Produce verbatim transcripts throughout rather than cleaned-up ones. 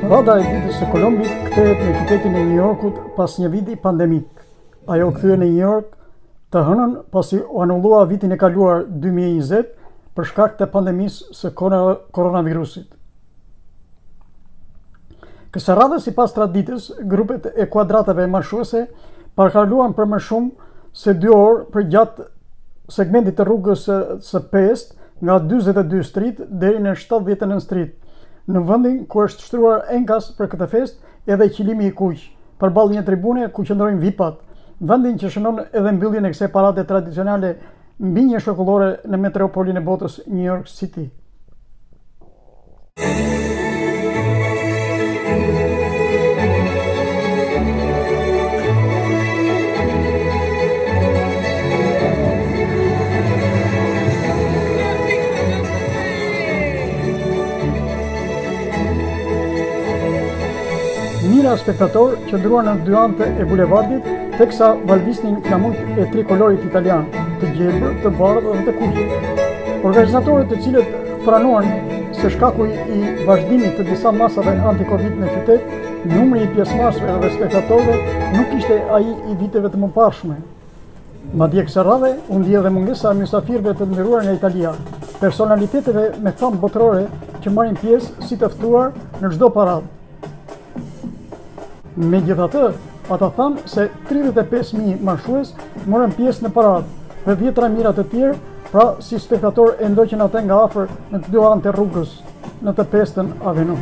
Parada e ditës së Kolombit kthehet në qytetin e Yorkut pas një viti pandemik. Ajo kthye në New York të hënën pasi u anullua vitin e kaluar dy mijë e njëzet për shkak të pandemisë së koronavirusit. Kësaj radhe, sipas traditës, grupet e kuadratave marshuese parakaluan për më shumë se dy orë për gjatë segmentit të rrugës së pesë nga dyzet e dy Street deri në shtatëdhjetë e nëntë Street, në vendin ku është shtruar enkas për këtë festë edhe qilimi i kuq, përballë një tribune ku qëndrojnë vipat, vendin që shënon edhe mbylljen e kësaj parade tradicionale mbi një shokullore në metropolin e botës New York City. Mira spektator qëndruan në dy anët e bulevardit, teksa valvisnin flamujt e trikolorit italian, të gjelbër, të bardhë dhe të kuq. Organizatorët, të cilët pranuan se shkaku i vazhdimit të disa masave anti-Covid në qytet, numri i pjesëmarrësve dhe spektatorëve nuk ishte ai i viteve të mëparshme. Madje kësaj radhe u ndje edhe mungesa e mysafirëve të nderuar nga Italia, personaliteteve me famë botërore që marrin pjesë si të ftuar në çdo paradë. Megjithatë, ata thanë se tridhjetë e pesë mijë marshues morën pjesë në paradë dhe dhjetra mijëra të tjerë, pra si spektatorë e ndoqën ata nga afër në të dy anët e rrugës, në të pestën avenu.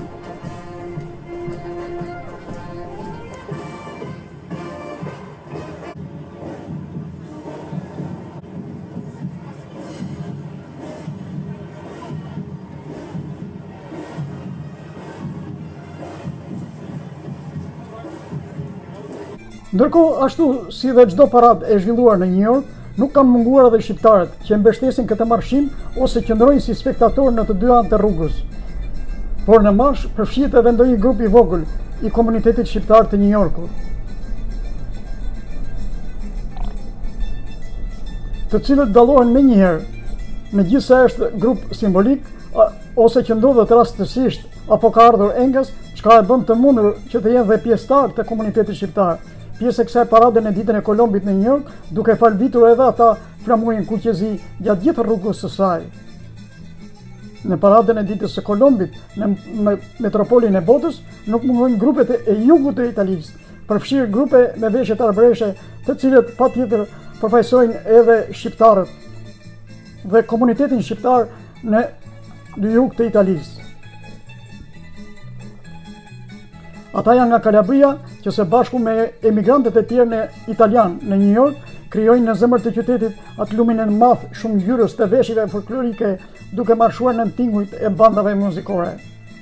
Ndërkohë, ashtu si dhe çdo paradë e zhvilluar në New York, nuk kanë munguar edhe shqiptarët që mbështesin këtë marshim ose qëndrojnë si spektatorë në të dy anët e rrugës. Por në marsh përfshihet edhe ndonjë grup i vogël i komunitetit shqiptar të New Yorkut, të cilët dallohen menjëherë, megjithëse është grup simbolik ose që ndodhet rastësisht apo ka ardhur engas, çka e bën të mundur që të jenë dhe pjesëtar të komunitetit shqiptar. Pjesë e kësaj parade në ditën e Kolombit në New York, duke falvitur edhe ata flamurin kuqezi gjatë gjithë rrugës së saj. Në paradën e ditës së Kolombit në metropolin e botës nuk mungojnë grupet e jugut të Italisë, përfshirë grupe me veshje të arbëreshe, të cilët patjetër përfaqësojnë edhe shqiptarët dhe komunitetin shqiptar në jug të Italisë. Ata janë nga Kalabria, që së bashku me emigrantët e tjerë në italian në New York, krijojnë në zemër të qytetit atë lumin e madh shumë ngjyrës të veshjeve folklorike, duke marshuar në tingujt e bandave muzikore.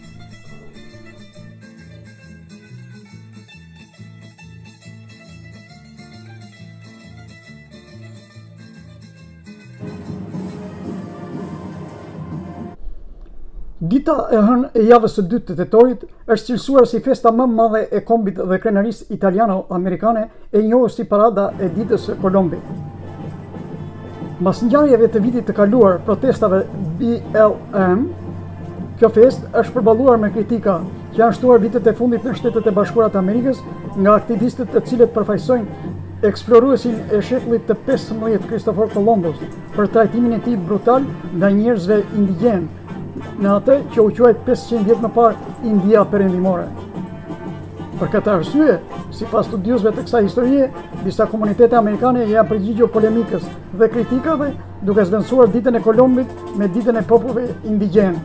Dita e hënë e javës së dytë të tetorit është cilësuar si festa më e madhe e kombit dhe krenarisë italiano-amerikane, e njohur si Parada e ditës së Kolombit. Mbas ngjarjeve të vitit të kaluar protestave B L M, kjo festë është përballuar me kritika që janë shtuar vitet e fundit në Shtetet e Bashkuara të Amerikës nga aktivistët të cilët përfaqësojnë eksploruesin e shekullit të pesëmbëdhjetë Kristofor Kolombos për trajtimin e tij brutal nga njerëzve indigjen, në atë që u quajt pesëqind vjet më parë India perëndimore. Për këtë arsye, sipas studiosëve të kësaj historie, disa komunitete amerikane janë përgjigjur polemikës dhe kritikave, duke zvendësuar ditën e Kolombit me ditën e popujve indigjen.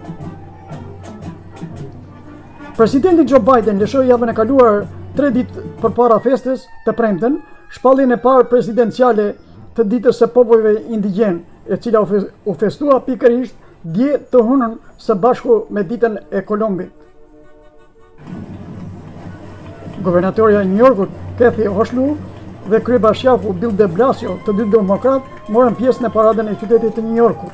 Presidenti Joe Biden lëshoi javën e kaluar tre ditë përpara festës të premten shpalljen e parë presidenciale të ditës së popujve indigjen, e cila u festua pikërisht dje të hënën së bashku me ditën e Kolombit. Guvernatorja e New Yorkut, Qytetin, dhe kryebashkiaku Bill de Blasio, të dy demokrat, morën pjesë në paradën e qytetit të New Yorkut.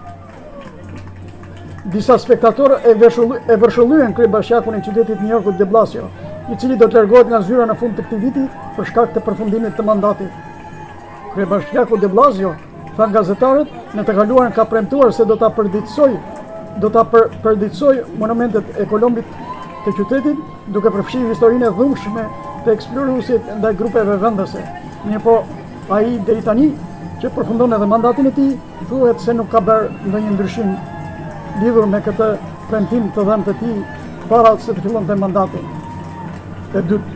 Disa spektatorë e vërshëllyen kryebashkiakun e qytetit New Yorkut de Blasio, i cili do të largohet nga zyra në fund të këtij viti për shkak të përfundimit të mandatit. Kryebashkiaku de Blasio, thanë gazetarët, në të kaluarën ka premtuar se do ta përditësoj do ta për, përditësoj monumentet e Kolombit të qytetit, duke përfshirë historinë e dhunshme të eksploruesit ndaj grupeve vendase. Mirëpo ai deri tani që përfundon edhe mandatin e tij, thuhet se nuk ka bërë ndonjë ndryshim lidhur me këtë premtim të dhënë të tij para se të fillonte mandati e dytë.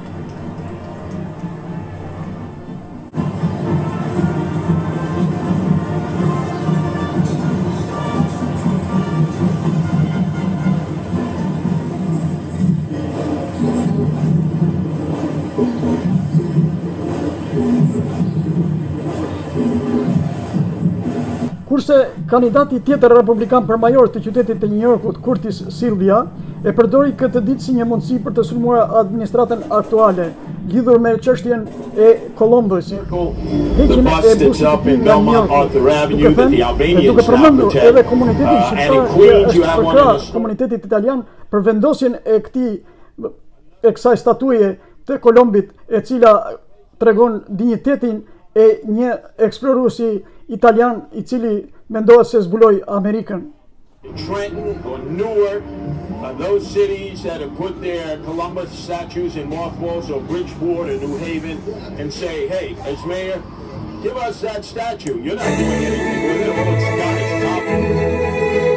Kurse kandidati tjetër republikan për major të qytetit të Yorkut, Curtis Sylvia, e përdori këtë ditë si një mundësi për të sulmuar administratën aktuale, lidhur me çështjen e Kolombisit. Heqjen e bushit nga Yorkut, duke thënë, duke përmendur edhe komunitetin shqiptar që është përkrah komunitetit italian për vendosjen e këtij e kësaj statuje të Kolombit, e cila tregon dinjitetin e një eksploruesi italian i cili mendohet se zbuloi Amerikën. Trenton or Newark, uh, those cities that have put their Columbus statues in mothballs, or Bridgeport or New Haven, and say, hey, as mayor, give us that statue. You're not doing anything with it. Well, it's got its top.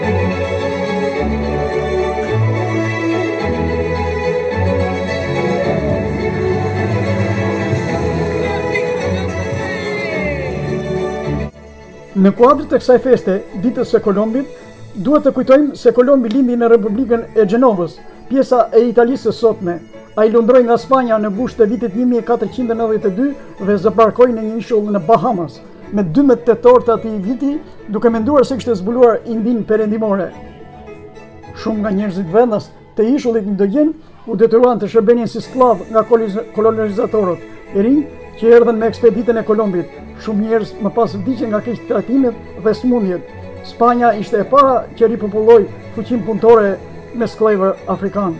Në kuadër të kësaj feste, ditës së Kolombit, duhet të kujtojmë se Kolombi lindi në Republikën e Gjenovës, pjesa e Italisë së sotme. Ai lundroi nga Spanja në gusht të vitit një mijë e katërqind e nëntëdhjetë e dy dhe zbarkoi në një ishull në Bahamas, me dymbet tetor të atij viti, duke menduar se kishte zbuluar Indin perëndimore. Shumë nga njerëzit vendas të ishullit indogjen u detyruan të shërbenin si skllav nga kolonizatorët e rinj që erdhën me ekspeditën e Kolombit. Shumë njerëz më pas vdiqën nga keq trajtimet dhe smundjet. Spanja ishte e para që ripopulloi fuqinë punëtore me sklavër afrikan.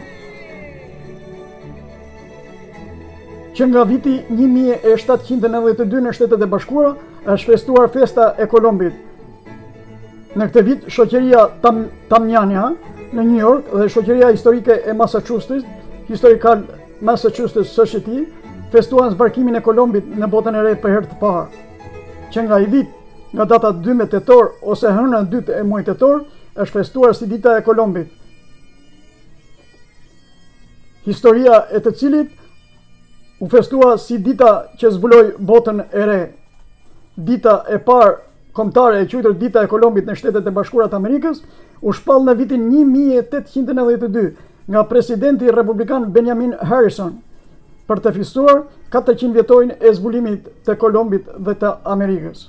Që nga viti një mijë e shtatëqind e nëntëdhjetë e dy në Shtetet e Bashkuara është festuar festa e Kolombit. Në këtë vit, shoqëria Tam Tamjania në New York dhe shoqëria historike e Massachusetts, Historical Massachusetts Society, festuan zbarkimin e Kolombit në botën e re për herë të parë. Që nga i vit, nga data dymbet tetor ose hëna e dytë e muajit tetor, është festuar si dita e Kolombit. Historia e të cilit u festua si dita që zbuloi botën e re. Dita e parë kombëtare e quajtur dita e Kolombit në Shtetet e Bashkuara të Amerikës u shpall në vitin një mijë e tetëqind e nëntëdhjetë e dy nga presidenti republikan Benjamin Harrison, për të festuar katërqind vjetojnë e zbulimit të Kolombit dhe të Amerikës.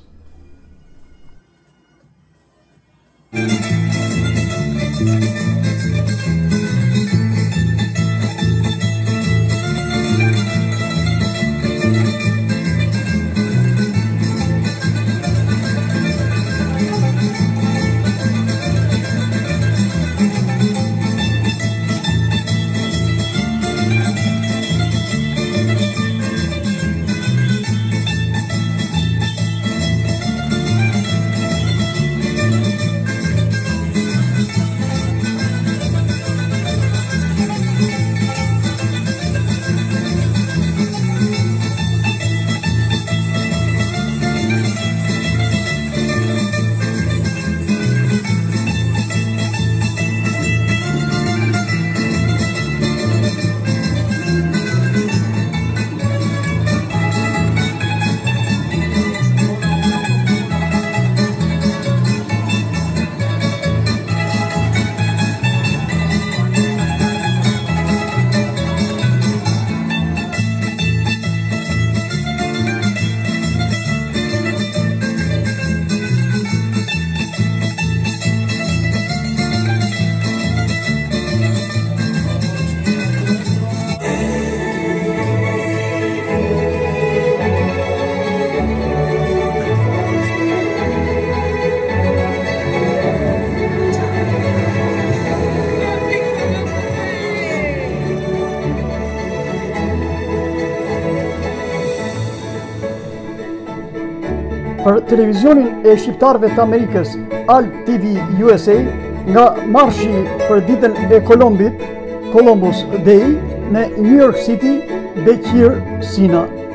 Për televizionin e shqiptarëve të Amerikës, Al T V U S A, nga marshi për ditën e Kolombit, Columbus Day në New York City, Bekir Sina.